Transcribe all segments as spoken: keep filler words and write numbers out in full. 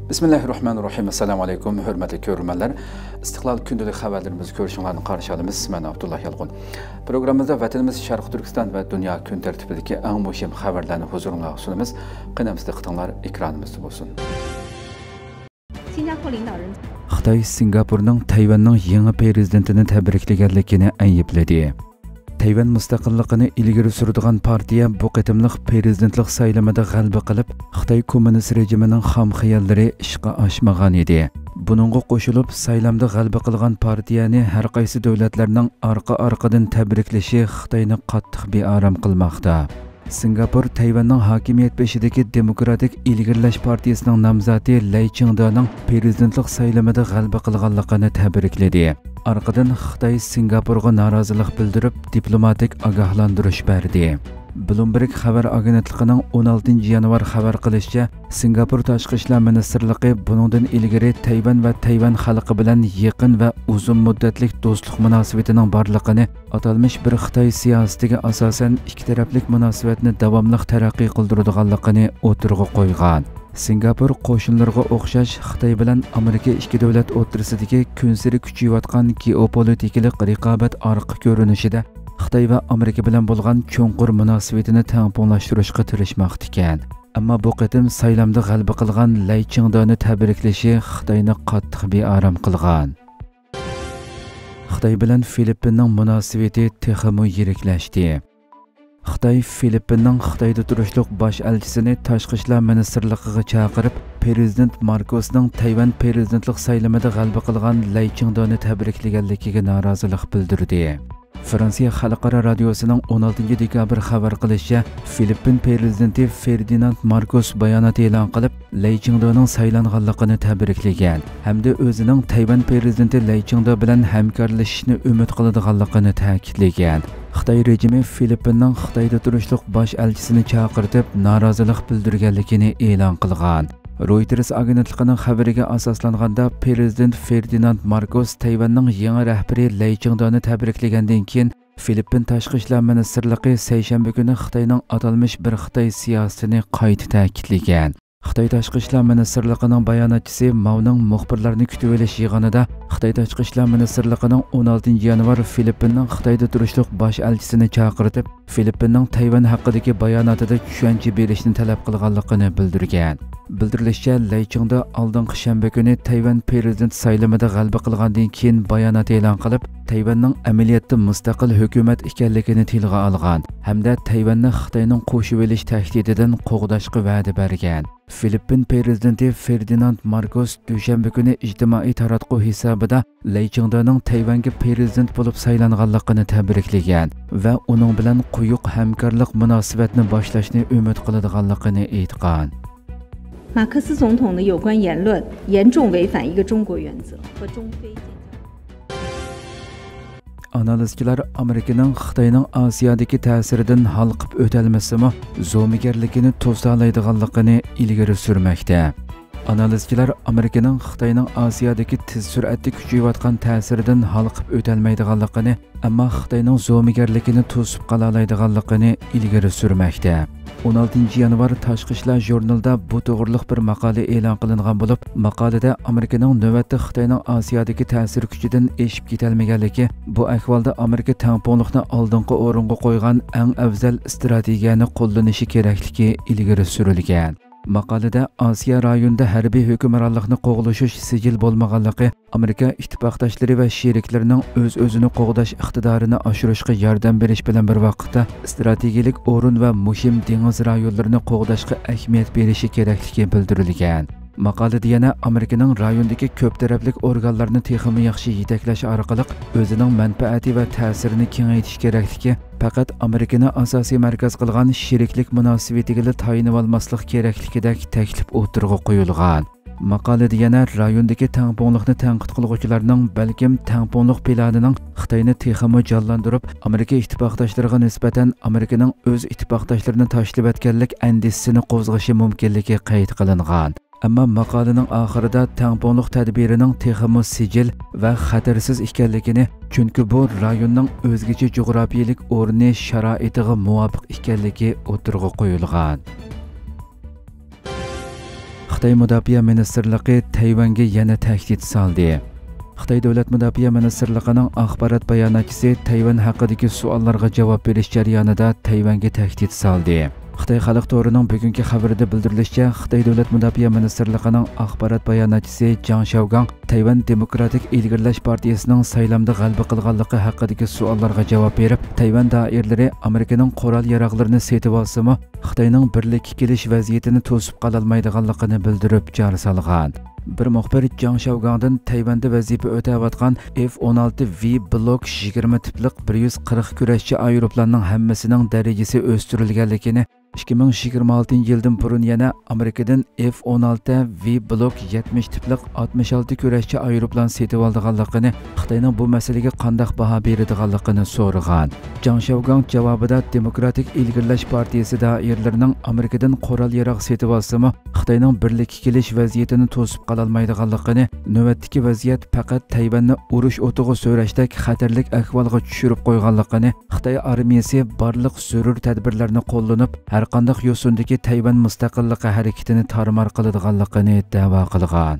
Bismillahirrahmanirrahim. Assalamu alaykum, hörmətli görürmənlər. İstiqlal gündəlik xəbərlərimizi görüşünlərini qarşı alımız. Mən Abdullah Yalğun. Proqramımızda vətənimiz Şərq Türkistan və dünya gün tərtibindəki ən mühim xəbərlərini huzuruna sunumuz. Qınamızda xıtınlar ekranımızda olsun. Xitay Singapurning Tayvanning yangi prezidentini tabriklaganligini aybladi. Tayvan mustaqilligini ilgari suradigan partiya bu qitimliq prezidentlik saylamida g'alaba qilib, Xitoy kommunist rejimining xam xayollari ishga oshmagan edi. Buningga qo'shilib, saylamda g'alaba qilgan partiyani har qaysi davlatlarning orqa-orqadan tabriklashi Xitoyni qattiq bearam qilmoqda. Singapur Tayvanning hokimiyat beshidagi Demokratik ilgirlash partiyasining nomzodi Lay Chingdaning prezidentlik saylamida g'alaba qilganligini tabrikladi. Arqadan Xitoy Singapurga norozilik bildirib, diplomatik ogohlantirish berdi. Bloomberg xabar agentligining o'n oltinchi yanvar xabar qilishicha, Singapur tashqi ishlar ministrligi buningdan ilgari Tayvan va Tayvan xalqi bilan yaqin va uzun muddatlik do'stlik munosabatining borligini, atalmish bir Xitoy siyosatiga asosan ikki taraflik munosabatni davomli taraqqiy qildiradiganligini o'tirg'a qo'ygan. Singapur qo'shinlariga o'xshash Xitoy bilan Amerika ikki davlat o'rtasidagi kunsiri kuchayotgan geopolitik raqobat orqa ko'rinishida Xitoy va Amerika bilan bo'lgan cho'nqur munosabatini tangpunglashtirishga tirishmoqda ekan. Ammo bu qitim saylamda g'alaba qilgan Lay Chingdani tabriklashi Xitoyni qattiq bearam qilgan. Xitoy bilan Filippinning munosabati texmo yiriklashdi. Xitoy Filippinning Xitoyda turishliq bosh elchisini tashqi ishlar ministrligiga chaqirib, prezident Marcosning Tayvan prezidentlik saylamida g'alaba qilgan Lay Chingdani tabriklaganligiga norozilik bildirdi. Fransiya xalqaro radiosining o'n oltinchi dekabr xabar qilishicha, Filippin prezidenti Ferdinand Marcos bayonot e'lon qilib, Lay Chingdaning saylanganligini tabriklagan hamda o'zining Tayvan prezidenti Lay Chingda bilan hamkorlashishni umid qiladiganligini ta'kidlagan. Xitoy rejimi Filippinning Xitoyda turishliq bosh elchisini chaqirib, norozilik bildirganligini e'lon qilgan. Reuters agentligining xabariga asoslanganda, prezident Ferdinand Marcos Tayvanning yangi rahbari Lay Chingdani tabriklagandan keyin Filippin tashqi ishlar ministrligi seshanba kuni Xitoyning atalmish bir Xitoy siyosatini qayta ta'kidlagan. Xitoy tashqi ishlar ministrligining bayonotchisi Mauning muxbirlarni kutib olish yig'inida Xitoy tashqi ishlar ministrligining o'n oltinchi yanvar Filippinning Xitoyda turishliq bosh elchisini chaqirib, Filippinning Tayvan haqidagi bayonotida tushuncha berishni talab qilganligini bildirgan. Bildirilishicha, Lay Chingda oldingi shanba kuni Tayvan prezident saylamida g'alaba qilgandan keyin bayonot e'lon qilib, Tayvanning amaliyotda mustaqil hukumat ekanligini tilga olgan hamda Tayvanni Xitoyning qo'shib olish tahdididan qo'g'dashga va'da bergan. Filippin prezidenti Ferdinand Marcos dushanba kuni ijtimoiy taratquv hisobida Lay Chingdaning Tayvanga prezident bo'lib saylanganligini tabriklagan va uning bilan quyuq hamkorlik munosabatni boshlashni umid qiladiganligini aytgan. 马克思总统的有关言论严重违反一个中国原则和中非建交。 Analizchilar Amerikaning Xitoyning Osiyodagi ta'siridan halqib o'talmasimi, zo'migarligini to'salaydiganligini ilgari surmoqda. Analizchilar Amerikaning Xitoyning Osiyodagi tez sur'atda kuchayotgan ta'siridan halqib o'talmaydiganligini, ammo Xitoyning zo'migarligini to'sib qala oladiganligini ilgari surmoqda. o'n oltinchi yanvar Tashqi ishlar jurnalida bu to'g'riliq bir maqola e'lon qilingan bo'lib, maqolada Amerikaning navbatda Xitoyning Osiyodagi ta'sir kuchidan eshib ketolmaganligi, bu ahvolda Amerika tangpungliqni oldingi o'ringa qo'ygan eng afzal strategiyani qo'llanishi kerakligi ilgari surilgan. Maqolada Osiyo rayonida harbiy hukmronlikni qo'g'lashish sijil bo'lmaganligi, Amerika ittifoqdoshlari va sheriklarining o'z-o'zini qo'g'dash iqtidorini oshirishga yordam berish bilan bir vaqtda strategik o'rin va muhim dengiz rayonlarini qo'g'dashga ahamiyat berishi kerakligi bildirilgan. Maqolada yana Amerikaning rayondagi ko'p taraflik organlarni texnik yaxshi yetaklash orqali o'zining manfaati va ta'sirini kengaytirish kerakligi, faqat Amerikani asosiy markaz qilgan sheriklik munosabatiga tayinib olmaslik kerakligidek taklif o'tirg'a qo'yilgan. Maqolada yana rayondagi tangpungliqni tanqid qiluvchilarning balkim tangpungliq planining Xitoyni texmo jonlantirib, Amerika ittifoqdoshlariga nisbatan Amerikaning o'z ittifoqdoshlarini tashlab o'tganlik andisini qo'zg'ashi mumkinligi qayd qilingan. Ammo maqolaning oxirida tangpungliq tadbirining texmo sijil va xatarsiz ekanligini, chunki bu rayonning o'zgacha jo'grafiyalik o'rni sharoitiga muvofiq ekanligi o'tirg'a qo'yilgan. Xitoy Mudofaa Ministrligi Tayvanga yana tahdid soldi. Xitoy Davlat Mudofaa Ministrligining axborot bayonotchisi Tayvan haqidagi savollarga javob berish jarayonida Tayvanga tahdid soldi. Xitoy xalq to'rining bugungi xabarida bildirilishicha, Xitoy Davlat Mudofaa Ministrligining axborot bayonotchisi Zhang Xiaogang Tayvan Demokratik İlgirlash partiyasining saylamda g'alaba qilganligi haqidagi savollarga javob berib, Tayvan doiralari Amerikaning qurol yaroqlarini setib olsa-mu, Xitoyning birlikka kelish vaziyatini to'sib qola olmaydiganligini bildirib jar solgan. Bir muxbir Zhang Xiaogangdan Tayvanda vazifa o'tayotgan F o'n olti V Block yigirma tiplik bir yuz qirq kurashchi aeroplanning hammasining darajasi o'stirilganligini, ikki ming yigirma oltinchi yildan burun yana Amerikadan F o'n olti V Block yetmish tiplik oltmish olti kurashchi aeroplan setib olganligini, Xitoyning bu masalaga qanday baho beradiganligini so'ragan. Zhang Xiaogang javobida Demokratik İlgirlash partiyasi doiralarining Amerikadan qurol yaroq setib olsa-mu, Xitoyning birlikka kelish vaziyatini to'sib qola olmaydiganligini, navbatdagi vaziyat faqat Tayvanni urush o'tig'i so'rashdek xatarlik ahvolga tushirib qo'yganligini, Xitoy armiyasi barliq zarur tadbirlarni qo'llanib, har qanday yo'sindagi Tayvan mustaqilligi harakatini tarmar qiladiganligini da'vo qilgan.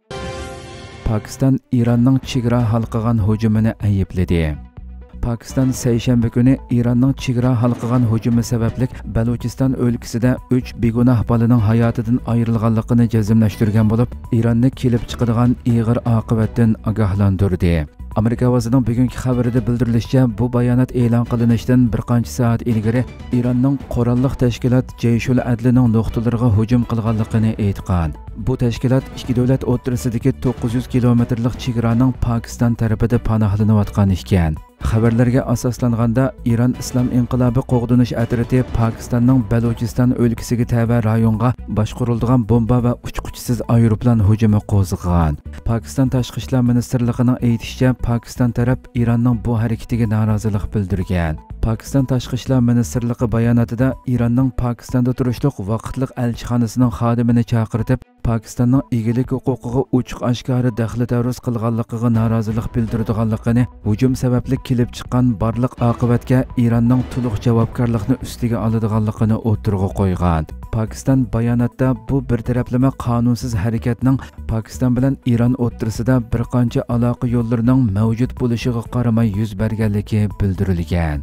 Pokiston Iranning chegara halqigan hujumini aybladi. Pakistan seshanba kuni Iranning chegara halqigan hujumi sababli Balochiston o'lkasida uch begunoh bolaning hayotidan ayrilganligini jazmlashtirgan bo'lib, Iranni kelib chiqadigan ig'ir oqibatdan ogohlantirdi. Amerika ovozining bugungi xabarida bildirilishicha, bu bayonot e'lon qilinishidan bir qancha soat ilgari Iranning qurolli tashkilot Jayshul Adlining nuqtalariga hujum qilganligini aytgan. Bu tashkilot ikki davlat o'rtasidagi to'qqiz yuz kilometrlik chegaraning Pokiston tarafida panohlanayotgan ekan. Xabarlarga asoslanganda Iran Islom inqilobi qo'g'dinish atriti Pokistonning Balochiston o'lkasiga tava rayonga boshqarilgan bomba va uchquchsiz aeroplan hujumi qo'zg'agan. Pokiston Tashqi ishlar ministrligining aytishicha, Pokiston taraf Iranning bu harakatiga norozilik bildirgan. Pokiston Tashqi ishlar ministrligi bayonotida Iranning Pokistonda turishliq vaqtliq elchixonasining xodimini chaqirib, Pokistonning egilik huquqiga ochiq oshkora daxli taruz qilganligiga norozilik bildirganligini, hujum sababli kelib chiqqan barliq oqibatga Iranning to'liq javobgarlikni ustiga oladiganligini o'tirg'a qo'ygan. Pokiston bayonotda bu bir taraflama qonunsiz harakatning Pokiston bilan Iran o'rtasida bir qancha aloqa yo'llarining mavjud bo'lishiga qaramay yuz berganligi bildirilgan.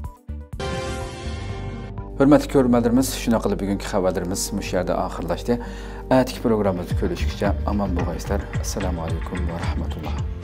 Hurmatli ko'ruvchilarimiz, shuna qilib bugungi xabarlarimiz mush yerda oxirlashdi. Atigi programmamizni ko'rishguncha omon bo'linglar. Assalomu alaykum va rahmatulloh.